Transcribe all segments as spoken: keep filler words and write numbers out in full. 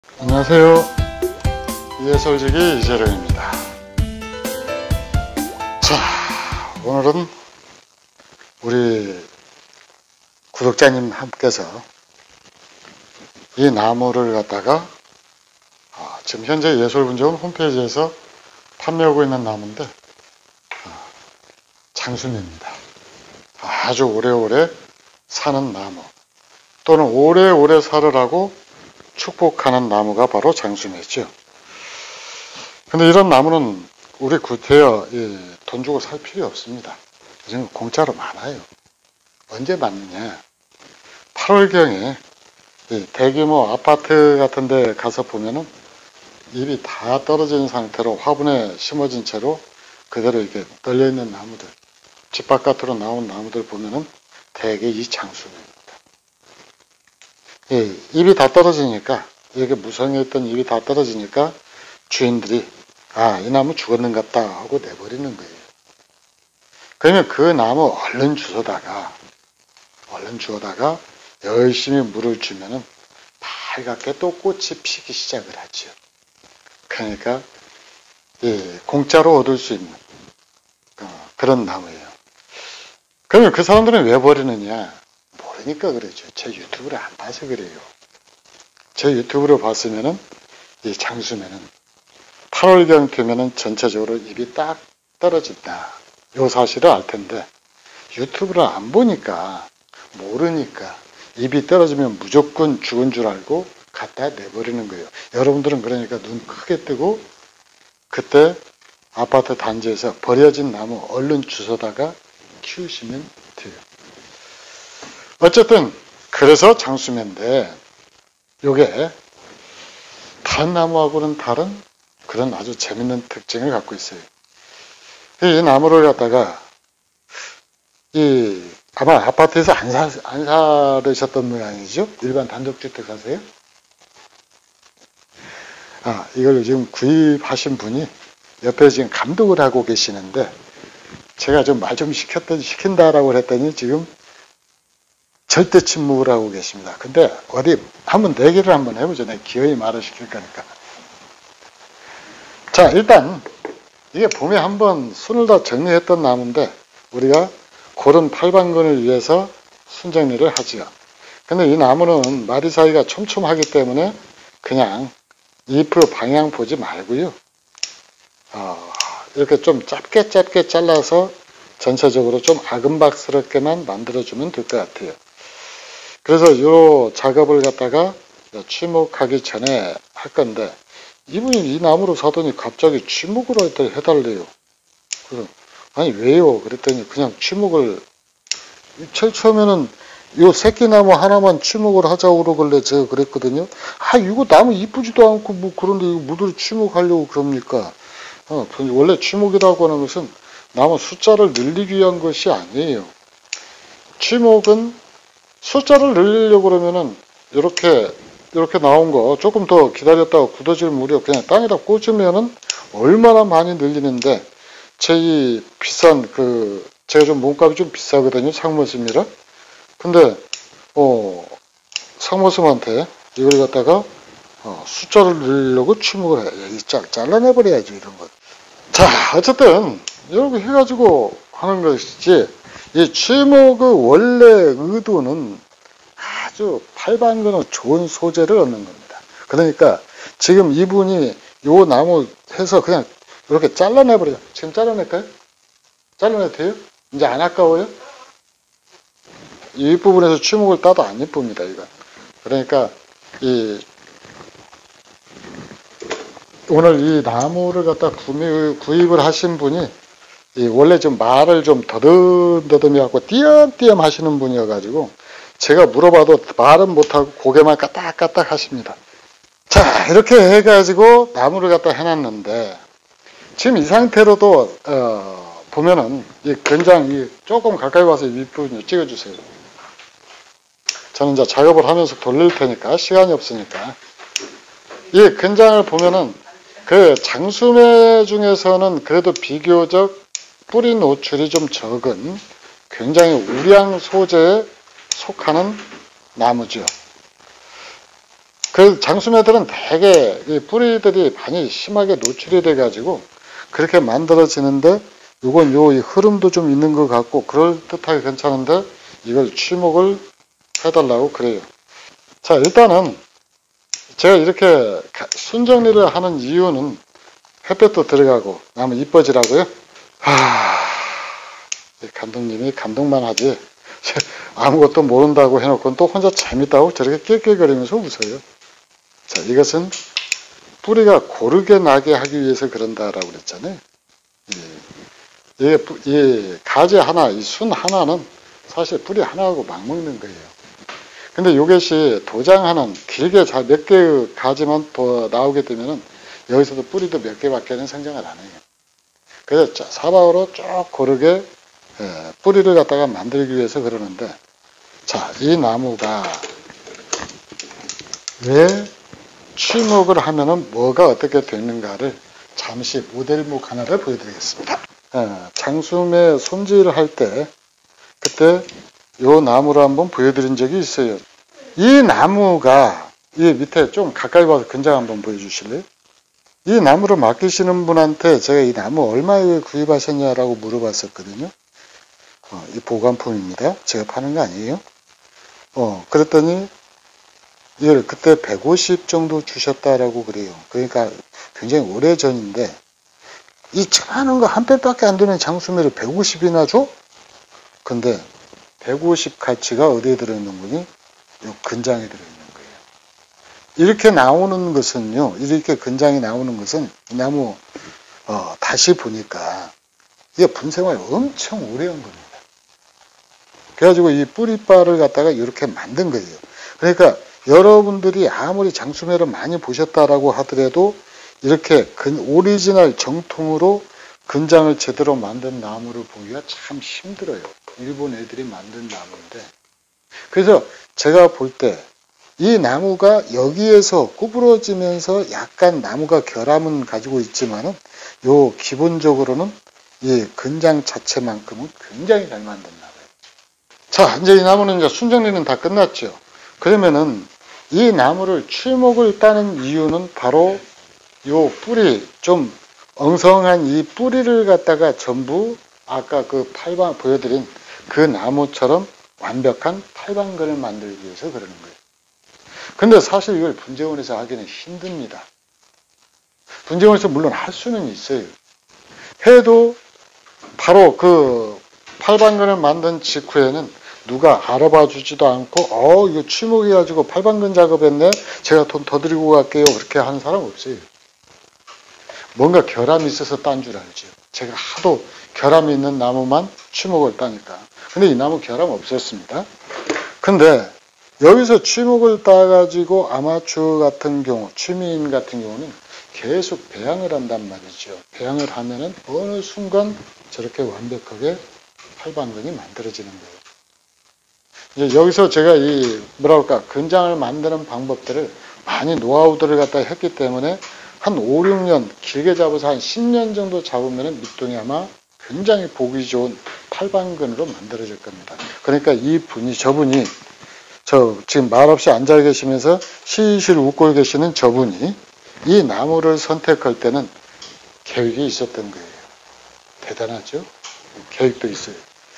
안녕하세요. 예솔지기 이재룡입니다. 자, 오늘은 우리 구독자님 함께서 이 나무를 갖다가 아, 지금 현재 예솔분재원 홈페이지에서 판매하고 있는 나무인데 아, 장수매입니다. 아주 오래오래 사는 나무 또는 오래오래 살으라고 축복하는 나무가 바로 장수매죠. 근데 이런 나무는 우리 구태여 돈 주고 살 필요 없습니다. 지금 공짜로 많아요. 언제 많느냐? 팔월경에 대규모 아파트 같은 데 가서 보면은 잎이 다 떨어진 상태로 화분에 심어진 채로 그대로 이렇게 널려있는 나무들, 집 바깥으로 나온 나무들 보면은 대개 이 장수매입니다. 예, 잎이 다 떨어지니까, 이렇게 무성해 있던 잎이 다 떨어지니까 주인들이 아, 이 나무 죽었는갑다 하고 내버리는 거예요. 그러면 그 나무 얼른 주워다가 얼른 주워다가 열심히 물을 주면은 빨갛게 또 꽃이 피기 시작을 하죠. 그러니까 예, 공짜로 얻을 수 있는 어, 그런 나무예요. 그러면 그 사람들은 왜 버리느냐? 모르니까 그러죠. 제 유튜브를 안 봐서 그래요. 제 유튜브를 봤으면은 이 장수매는 팔월경 되면은 전체적으로 잎이 딱 떨어진다. 요 사실을 알 텐데 유튜브를 안 보니까 모르니까 잎이 떨어지면 무조건 죽은 줄 알고 갖다 내버리는 거예요. 여러분들은 그러니까 눈 크게 뜨고 그때 아파트 단지에서 버려진 나무 얼른 주워다가 키우시면 돼요. 어쨌든 그래서 장수매인데 요게 다른 나무하고는 다른 그런 아주 재밌는 특징을 갖고 있어요. 이 나무를 갖다가 이 아마 아파트에서 안, 사, 안 사르셨던 모양이죠? 일반 단독주택 사세요? 아, 이걸 지금 구입하신 분이 옆에 지금 감독을 하고 계시는데 제가 좀 말 좀 시켰더니 시킨다라고 했더니 지금 절대 침묵을 하고 계십니다. 근데 어디 한번 내기를 한번 해보죠. 내가 기어이 말을 시킬 거니까. 자, 일단 이게 봄에 한번 순을 다 정리했던 나무인데 우리가 고른 팔방근을 위해서 순정리를 하지요. 근데 이 나무는 마디 사이가 촘촘하기 때문에 그냥 잎의 방향 보지 말고요. 어, 이렇게 좀 짧게 짧게 잘라서 전체적으로 좀 아금박스럽게만 만들어주면 될 것 같아요. 그래서 이 작업을 갖다가 취목하기 전에 할 건데 이분이 이 나무를 사더니 갑자기 취목을 해달래요. 그래서 아니 왜요? 그랬더니 그냥 취목을 제일 처음에는 이 새끼나무 하나만 취목을 하자고 그러길래 제가 그랬거든요. 아 이거 나무 이쁘지도 않고 뭐 그런데 이거 무들 취목하려고 그럽니까? 어, 원래 취목이라고 하는 것은 나무 숫자를 늘리기 위한 것이 아니에요. 취목은 숫자를 늘리려고 그러면은 이렇게 이렇게 나온 거 조금 더 기다렸다가 굳어질 무렵 그냥 땅에다 꽂으면은 얼마나 많이 늘리는데 제 이 비싼 그 제가 좀 몸값이 좀 비싸거든요. 상모스미라. 근데 어 상모스한테 이걸 갖다가 어, 숫자를 늘리려고 취목을 해. 짜, 잘라내버려야지 이런 것. 자 어쨌든 이렇게 해가지고 하는 것이지 이 취목의 원래 의도는 아주 팔방근의 좋은 소재를 얻는 겁니다. 그러니까 지금 이분이 요 나무 해서 그냥 이렇게 잘라내버려요. 지금 잘라낼까요? 잘라내도 돼요? 이제 안 아까워요? 이 윗부분에서 취목을 따도 안 예쁩니다. 이건. 그러니까 이 오늘 이 나무를 갖다 구매, 구입을 하신 분이 이 원래 좀 말을 좀 더듬더듬이 하고 띄엄띄엄 하시는 분이어가지고 제가 물어봐도 말은 못하고 고개만 까딱까딱 하십니다. 자 이렇게 해가지고 나무를 갖다 해놨는데 지금 이 상태로도 어, 보면은 이 근장 이 조금 가까이 와서 이 윗부분 찍어주세요. 저는 이제 작업을 하면서 돌릴 테니까 시간이 없으니까 이 근장을 보면은 그 장수매 중에서는 그래도 비교적 뿌리 노출이 좀 적은 굉장히 우량 소재에 속하는 나무죠. 그 장수매들은 되게 이 뿌리들이 많이 심하게 노출이 돼 가지고 그렇게 만들어지는데, 요건 요 이 흐름도 좀 있는 것 같고 그럴듯하게 괜찮은데 이걸 취목을 해달라고 그래요. 자, 일단은 제가 이렇게 순정리를 하는 이유는 햇볕도 들어가고 나무 이뻐지라고요. 하, 감독님이 감독만 하지 아무것도 모른다고 해놓고 또 혼자 재밌다고 저렇게 낄낄거리면서 웃어요. 자, 이것은 뿌리가 고르게 나게 하기 위해서 그런다라고 그랬잖아요. 이, 이 가지 하나, 이 순 하나는 사실 뿌리 하나하고 맞먹는 거예요. 근데 이것이 도장하는 길게 잘 몇 개의 가지만 더 나오게 되면은 여기서도 뿌리도 몇 개밖에는 생장을 안 해요. 그래서 사방으로 쭉 고르게 뿌리를 갖다가 만들기 위해서 그러는데, 자, 이 나무가 왜 취목을 하면은 뭐가 어떻게 되는가를 잠시 모델목 하나를 보여드리겠습니다. 장수매 손질을 할 때 그때 요 나무를 한번 보여드린 적이 있어요. 이 나무가 이 밑에 좀 가까이 봐서 근장 한번 보여주실래요? 이 나무를 맡기시는 분한테 제가 이 나무 얼마에 구입하셨냐라고 물어봤었거든요. 어, 이 보관품입니다. 제가 파는 거 아니에요. 어, 그랬더니 이걸 그때 백오십 정도 주셨다라고 그래요. 그러니까 굉장히 오래 전인데 이 작은 거 한 뼘밖에 안 되는 장수매를 백오십이나 줘? 근데 백오십 가치가 어디에 들어있는 거니? 요 근장에 들어있는 거예요. 이렇게 나오는 것은요, 이렇게 근장이 나오는 것은 이 나무 어, 다시 보니까 이게 분생활 엄청 오래 한 겁니다. 그래가지고 이 뿌리빨을 갖다가 이렇게 만든 거예요. 그러니까 여러분들이 아무리 장수매를 많이 보셨다라고 하더라도 이렇게 근, 오리지널 정통으로 근장을 제대로 만든 나무를 보기가 참 힘들어요. 일본 애들이 만든 나무인데. 그래서 제가 볼 때 이 나무가 여기에서 구부러지면서 약간 나무가 결함은 가지고 있지만은 요 기본적으로는 이 근장 자체만큼은 굉장히 잘 만든 나무예요. 자, 이제 이 나무는 이제 순정리는 다 끝났죠. 그러면은 이 나무를 취목을 따는 이유는 바로 요 뿌리, 좀 엉성한 이 뿌리를 갖다가 전부 아까 그 팔방 보여드린 그 나무처럼 완벽한 팔방근을 만들기 위해서 그러는 거예요. 근데 사실 이걸 분재원에서 하기는 힘듭니다. 분재원에서 물론 할 수는 있어요. 해도 바로 그 팔방근을 만든 직후에는 누가 알아봐 주지도 않고 어 이거 취목해가지고 팔방근 작업했네, 제가 돈 더 드리고 갈게요, 그렇게 하는 사람 없어요. 뭔가 결함이 있어서 딴 줄 알죠. 제가 하도 결함이 있는 나무만 취목을 따니까. 근데 이 나무 결함 없었습니다. 근데 여기서 취목을 따가지고 아마추어 같은 경우, 취미인 같은 경우는 계속 배양을 한단 말이죠. 배양을 하면은 어느 순간 저렇게 완벽하게 팔방근이 만들어지는 거예요. 이제 여기서 제가 이 뭐랄까 근장을 만드는 방법들을 많이 노하우들을 갖다 했기 때문에 한 오, 육 년, 길게 잡아서 한 십 년 정도 잡으면 밑동이 아마 굉장히 보기 좋은 팔방근으로 만들어질 겁니다. 그러니까 이 분이, 저분이, 저 지금 말없이 앉아 계시면서 실실 웃고 계시는 저분이 이 나무를 선택할 때는 계획이 있었던 거예요. 대단하죠? 계획도 있어요.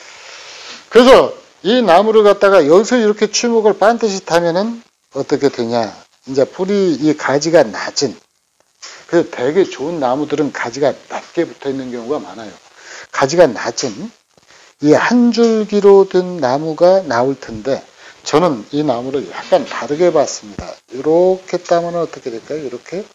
그래서 이 나무를 갖다가 여기서 이렇게 취목을 반드시 타면은 어떻게 되냐. 이제 뿌리, 이 가지가 낮은, 그래서 되게 좋은 나무들은 가지가 낮게 붙어 있는 경우가 많아요. 가지가 낮은 이 한 줄기로 된 나무가 나올 텐데, 저는 이 나무를 약간 다르게 봤습니다. 이렇게 따면 어떻게 될까요? 이렇게.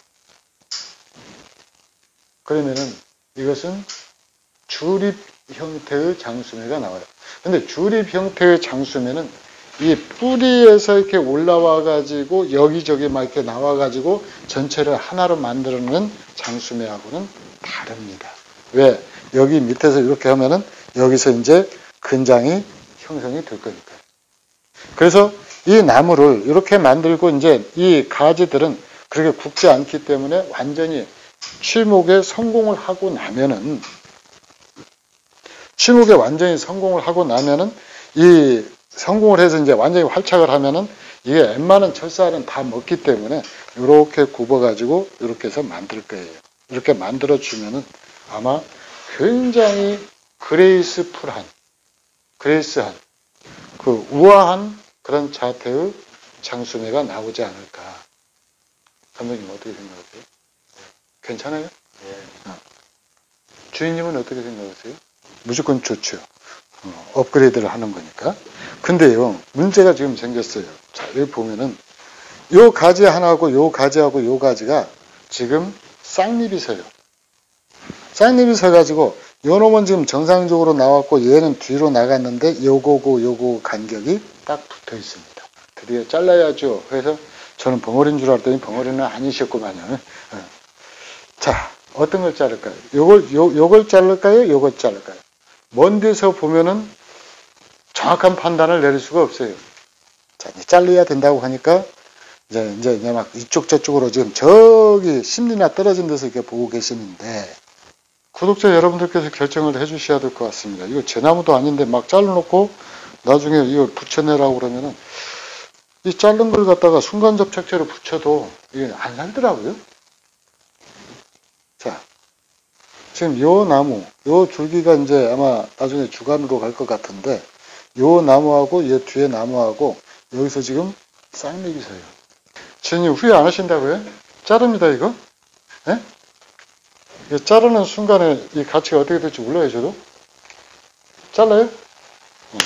그러면은 이것은 주립 형태의 장수매가 나와요. 근데 주립 형태의 장수매는 이 뿌리에서 이렇게 올라와 가지고 여기저기 막 이렇게 나와 가지고 전체를 하나로 만들어내는 장수매하고는 다릅니다. 왜? 여기 밑에서 이렇게 하면은 여기서 이제 근장이 형성이 될 거니까요. 그래서 이 나무를 이렇게 만들고 이제 이 가지들은 그렇게 굵지 않기 때문에 완전히 취목에 성공을 하고 나면은, 취목에 완전히 성공을 하고 나면은 이 성공을 해서 이제 완전히 활착을 하면은 이게 웬만한 철사는 다 먹기 때문에 이렇게 굽어가지고 이렇게 해서 만들 거예요. 이렇게 만들어주면은 아마 굉장히 그레이스풀한, 그레이스한, 그 우아한 그런 자태의 장수매가 나오지 않을까. 감독님 어떻게 생각하세요? 괜찮아요? 네. 어. 주인님은 어떻게 생각하세요? 무조건 좋죠. 어, 업그레이드를 하는 거니까. 근데요, 문제가 지금 생겼어요. 자, 여기 보면은, 요 가지 하나하고 요 가지하고 요 가지가 지금 쌍립이 서요. 쌍립이 서가지고, 요 놈은 지금 정상적으로 나왔고, 얘는 뒤로 나갔는데, 요거고 요거 간격이 딱 붙어 있습니다. 드디어 잘라야죠. 그래서 저는 벙어리인 줄 알았더니 벙어리는 아니셨구만요. 어. 자, 어떤 걸 자를까요? 요걸, 요, 요걸 자를까요? 요걸 자를까요? 먼 데서 보면은 정확한 판단을 내릴 수가 없어요. 자, 이제 잘라야 된다고 하니까, 이제, 이제, 이제 막 이쪽 저쪽으로 지금 저기 심리나 떨어진 데서 이렇게 보고 계시는데, 구독자 여러분들께서 결정을 해 주셔야 될 것 같습니다. 이거 제 나무도 아닌데 막 잘라놓고 나중에 이걸 붙여내라고 그러면은, 이 자른 걸 갖다가 순간 접착제로 붙여도 이게 안 살더라고요. 자, 지금 요 나무, 요 줄기가 이제 아마 나중에 주간으로 갈 것 같은데, 요 나무하고 요 뒤에 나무하고 여기서 지금 쌍립이 서요. 주인님 후회 안 하신다고요? 자릅니다, 이거. 예? 이거 자르는 순간에 이 가치가 어떻게 될지 몰라요, 저도. 잘라요? 응.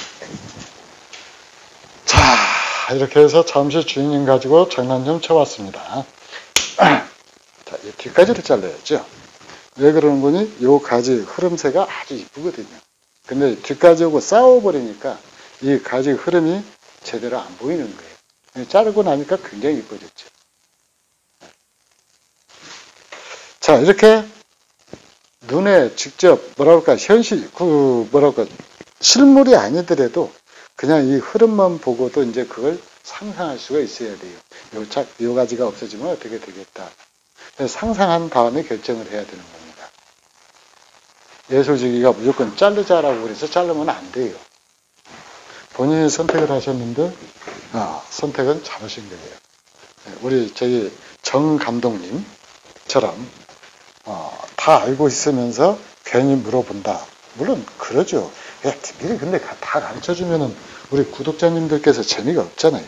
자, 이렇게 해서 잠시 주인님 가지고 장난 좀 쳐봤습니다. 자, 이 뒤까지를 잘라야죠. 왜 그러는 거니? 요 가지 흐름새가 아주 이쁘거든요. 근데 뒤까지하고 싸워버리니까 이 가지 흐름이 제대로 안 보이는 거예요. 자르고 나니까 굉장히 이뻐졌죠. 자, 이렇게 눈에 직접 뭐랄까 현실 그 뭐랄까 실물이 아니더라도 그냥 이 흐름만 보고도 이제 그걸 상상할 수가 있어야 돼요. 요, 자, 요 가지가 없어지면 어떻게 되겠다. 상상한 다음에 결정을 해야 되는 겁니다. 예술지기가 무조건 자르자라고 그래서 자르면 안 돼요. 본인이 선택을 하셨는데 아, 선택은 잘하신 거예요. 우리 저기 정 감독님처럼 어, 다 알고 있으면서 괜히 물어본다. 물론 그러죠. 야, 미리 근데 다 가르쳐주면은 우리 구독자님들께서 재미가 없잖아요.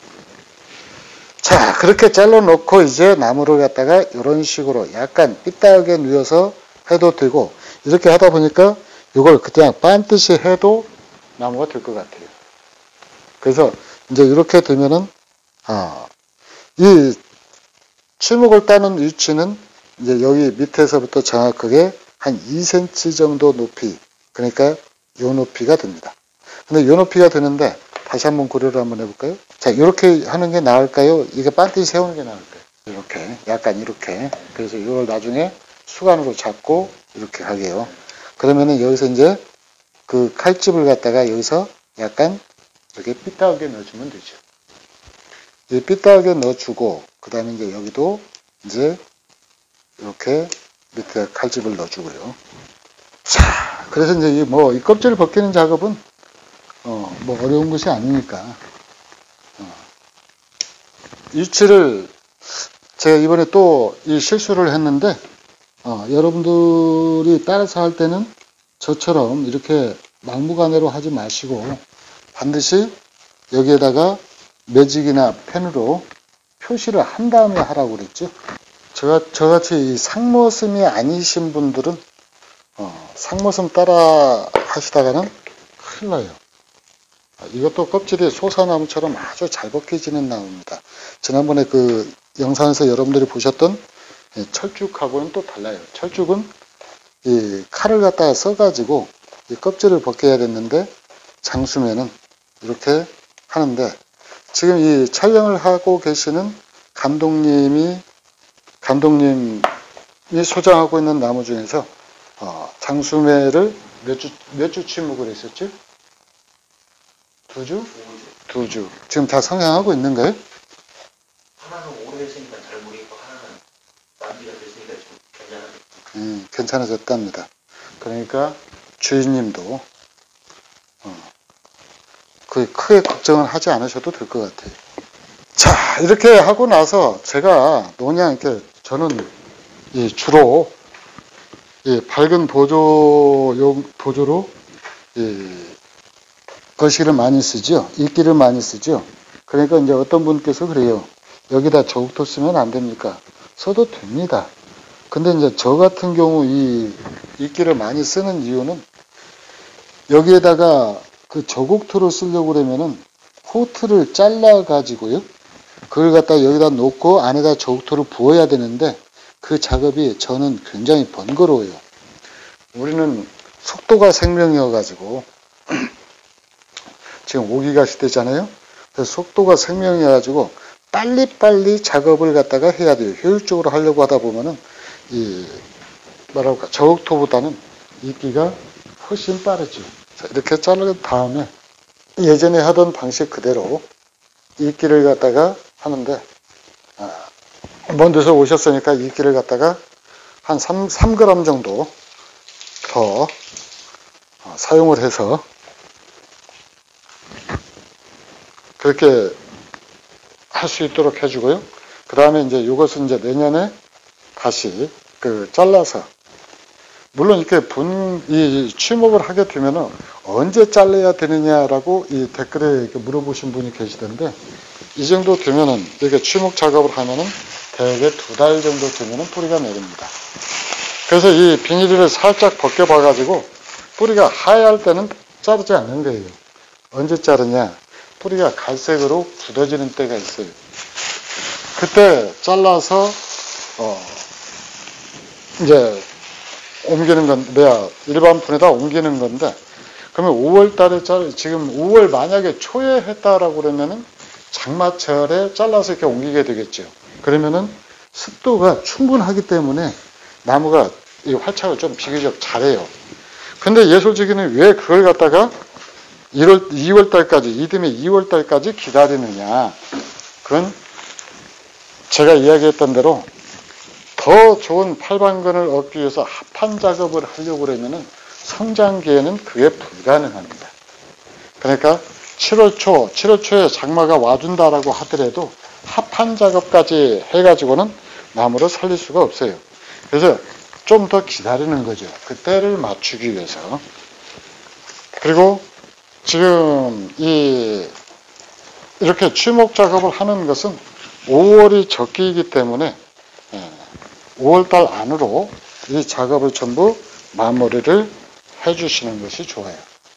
자, 그렇게 잘라놓고 이제 나무를 갖다가 이런 식으로 약간 삐딱하게 누워서 해도 되고, 이렇게 하다 보니까 이걸 그냥 반듯이 해도 나무가 될 것 같아요. 그래서 이제 이렇게 되면은, 아, 이 치목을 따는 위치는 이제 여기 밑에서부터 정확하게 한 이 센티미터 정도 높이, 그러니까 요 높이가 됩니다. 근데 요 높이가 되는데, 다시 한번 고려를 한번 해볼까요? 자, 이렇게 하는 게 나을까요? 이게 반듯이 세우는 게 나을까요? 이렇게, 약간 이렇게. 그래서 이걸 나중에 수간으로 잡고 이렇게 하게요. 그러면은 여기서 이제 그 칼집을 갖다가 여기서 약간 이렇게 삐딱하게 넣어주면 되죠. 이 삐딱하게 넣어주고, 그 다음에 이제 여기도 이제 이렇게 밑에 칼집을 넣어주고요. 자, 그래서 이제 이 뭐, 이 껍질을 벗기는 작업은 어, 뭐 어려운 것이 아니니까. 어. 위치를 제가 이번에 또 이 실수를 했는데 어, 여러분들이 따라서 할 때는 저처럼 이렇게 막무가내로 하지 마시고 반드시 여기에다가 매직이나 펜으로 표시를 한 다음에 하라고 그랬죠. 저, 저같이 이 상모슴이 아니신 분들은 어, 상모슴 따라 하시다가는 큰일 나요. 이것도 껍질이 소사나무처럼 아주 잘 벗겨지는 나무입니다. 지난번에 그 영상에서 여러분들이 보셨던 철쭉하고는 또 달라요. 철쭉은 이 칼을 갖다가 써가지고 이 껍질을 벗겨야 됐는데 장수매는 이렇게 하는데 지금 이 촬영을 하고 계시는 감독님이 감독님이 소장하고 있는 나무 중에서 어, 장수매를 몇 주, 몇 주 침묵을 했었죠? 두 주? 두 주. 지금 다 성향하고 있는 거예요? 하나는 오래됐으니까 잘 모르겠고 하나는 만지가 됐으니까 좀 괜찮아졌다. 음, 괜찮아졌답니다. 그러니까 주인님도 어, 그 크게 걱정을 하지 않으셔도 될 것 같아요. 자, 이렇게 하고 나서 제가 뭐냐, 이렇게 저는 이 주로 이 밝은 보조용, 보조로 이 거시기를 많이 쓰죠. 이끼를 많이 쓰죠. 그러니까 이제 어떤 분께서 그래요. 여기다 저국토 쓰면 안 됩니까? 써도 됩니다. 근데 이제 저 같은 경우 이 이끼를 많이 쓰는 이유는 여기에다가 그 저국토를 쓰려고 그러면은 코트를 잘라 가지고요. 그걸 갖다 여기다 놓고 안에다 저국토를 부어야 되는데 그 작업이 저는 굉장히 번거로워요. 우리는 속도가 생명이어 가지고 지금 오기가 시대잖아요. 그래서 속도가 생명이어 가지고 빨리빨리 작업을 갖다가 해야 돼요. 효율적으로 하려고 하다 보면은 이 뭐랄까 저국토보다는 이끼가 훨씬 빠르죠. 자, 이렇게 자른 다음에 예전에 하던 방식 그대로 이끼를 갖다가 하는데 아, 먼 데서 오셨으니까 이끼를 갖다가 한 삼, 삼 그램 정도 더 어, 사용을 해서 그렇게 할 수 있도록 해주고요. 그 다음에 이제 이것은 이제 내년에 다시 그 잘라서 물론 이렇게 분, 이 취목을 하게 되면은 언제 잘라야 되느냐라고 이 댓글에 이렇게 물어보신 분이 계시던데 이 정도 되면은 이렇게 취목 작업을 하면은 대개 두 달 정도 되면은 뿌리가 내립니다. 그래서 이 비닐을 살짝 벗겨봐 가지고 뿌리가 하얄 때는 자르지 않는 거예요. 언제 자르냐? 뿌리가 갈색으로 굳어지는 때가 있어요. 그때 잘라서 어 이제 옮기는 건 뭐야 일반 분에다 옮기는 건데 그러면 오월 달에 잘 지금 오월 만약에 초에 했다라고 그러면은 장마철에 잘라서 이렇게 옮기게 되겠죠. 그러면은 습도가 충분하기 때문에 나무가 이 활착을 좀 비교적 잘해요. 근데 예솔지기는 왜 그걸 갖다가 일월, 이월 달까지, 이듬해 이월 달까지 기다리느냐. 그건 제가 이야기했던 대로 더 좋은 팔방근을 얻기 위해서 합판 작업을 하려고 그러면은 성장기에는 그게 불가능합니다. 그러니까 칠월 초, 칠월 초에 장마가 와준다라고 하더라도 합판 작업까지 해가지고는 나무를 살릴 수가 없어요. 그래서 좀 더 기다리는 거죠. 그때를 맞추기 위해서. 그리고 지금 이 이렇게 취목 작업을 하는 것은 오월이 적기이기 때문에 오월 달 안으로 이 작업을 전부 마무리를 해주시는 것이 좋아요.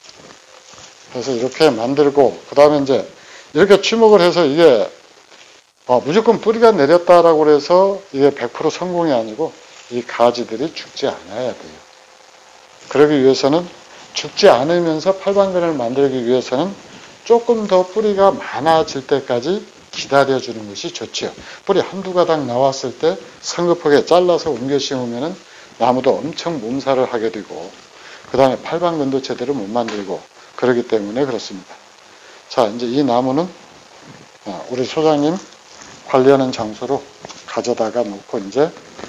그래서 이렇게 만들고 그 다음에 이제 이렇게 취목을 해서 이게 어, 무조건 뿌리가 내렸다라고 해서 이게 백 퍼센트 성공이 아니고 이 가지들이 죽지 않아야 돼요. 그러기 위해서는 죽지 않으면서 팔방근을 만들기 위해서는 조금 더 뿌리가 많아질 때까지 기다려주는 것이 좋지요. 뿌리 한두 가닥 나왔을 때 성급하게 잘라서 옮겨 심으면은 나무도 엄청 몸살을 하게 되고 그 다음에 팔방근도 제대로 못 만들고 그러기 때문에 그렇습니다. 자, 이제 이 나무는 우리 소장님 관리하는 장소로 가져다가 놓고 이제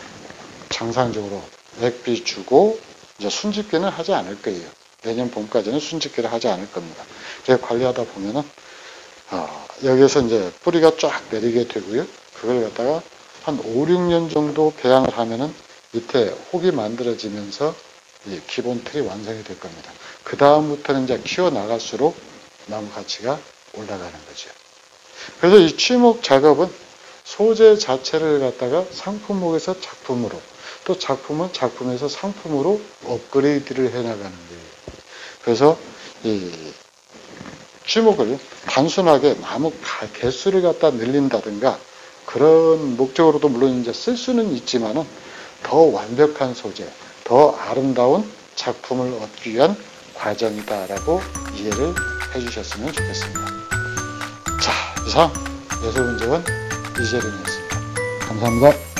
정상적으로 액비 주고 이제 순집기는 하지 않을 거예요. 내년 봄까지는 순집기를 하지 않을 겁니다. 그래서 관리하다 보면은 어, 여기에서 이제 뿌리가 쫙 내리게 되고요. 그걸 갖다가 한 오, 육 년 정도 배양을 하면은 밑에 혹이 만들어지면서 이 기본 틀이 완성이 될 겁니다. 그 다음부터는 이제 키워 나갈수록 나무 가치가 올라가는 거죠. 그래서 이 취목 작업은 소재 자체를 갖다가 상품목에서 작품으로 또 작품은 작품에서 상품으로 업그레이드를 해나가는 거예요. 그래서 이 취목을 단순하게 나무 개수를 갖다 늘린다든가 그런 목적으로도 물론 이제 쓸 수는 있지만은 더 완벽한 소재, 더 아름다운 작품을 얻기 위한 과정이다라고 이해를 해주셨으면 좋겠습니다. 자, 이상 예술분석은 이재룡이었습니다. 감사합니다.